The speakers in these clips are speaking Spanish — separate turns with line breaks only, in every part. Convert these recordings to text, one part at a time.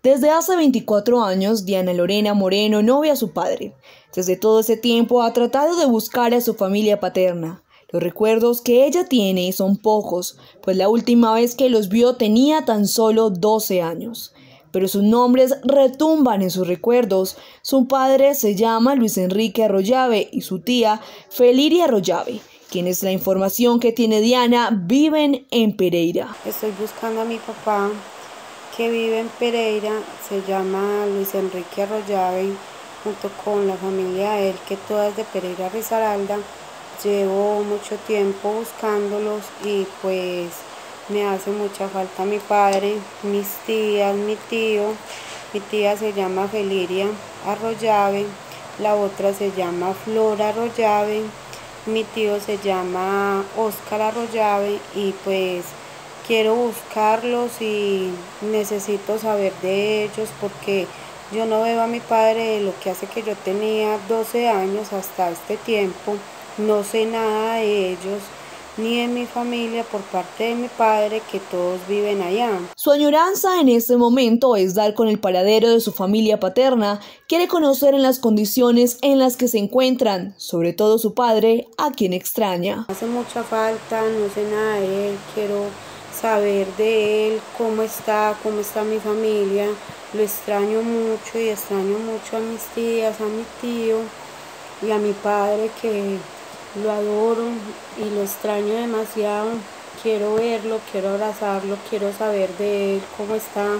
Desde hace 24 años, Diana Lorena Moreno no ve a su padre. Desde todo ese tiempo ha tratado de buscar a su familia paterna. Los recuerdos que ella tiene son pocos, pues la última vez que los vio tenía tan solo 12 años. Pero sus nombres retumban en sus recuerdos. Su padre se llama Luis Enrique Arroyave y su tía Feliria Arroyave, quienes, la información que tiene Diana, viven en Pereira.
Estoy buscando a mi papá, que vive en Pereira, se llama Luis Enrique Arroyave, junto con la familia de él, que toda es de Pereira Risaralda. Llevo mucho tiempo buscándolos y pues me hace mucha falta mi padre, mis tías, mi tío. Mi tía se llama Feliria Arroyave, la otra se llama Flora Arroyave, mi tío se llama Óscar Arroyave y pues quiero buscarlos y necesito saber de ellos porque yo no veo a mi padre de lo que hace que yo tenía 12 años hasta este tiempo. No sé nada de ellos, ni de mi familia por parte de mi padre, que todos viven allá.
Su añoranza en este momento es dar con el paradero de su familia paterna. Quiere conocer en las condiciones en las que se encuentran, sobre todo su padre, a quien extraña.
Hace mucha falta, no sé nada de él, quiero saber de él, cómo está mi familia. Lo extraño mucho y extraño mucho a mis tías, a mi tío y a mi padre, que lo adoro y lo extraño demasiado. Quiero verlo, quiero abrazarlo, quiero saber de él, cómo está,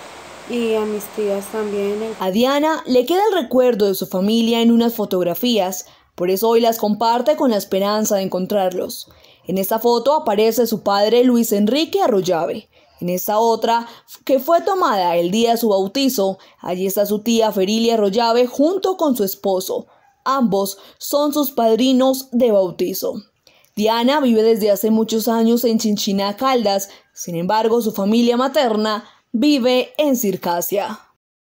y a mis tías también.
A Diana le queda el recuerdo de su familia en unas fotografías, por eso hoy las comparte con la esperanza de encontrarlos. En esta foto aparece su padre Luis Enrique Arroyave. En esta otra, que fue tomada el día de su bautizo, allí está su tía Feliria Arroyave junto con su esposo. Ambos son sus padrinos de bautizo. Diana vive desde hace muchos años en Chinchiná, Caldas. Sin embargo, su familia materna vive en Circasia.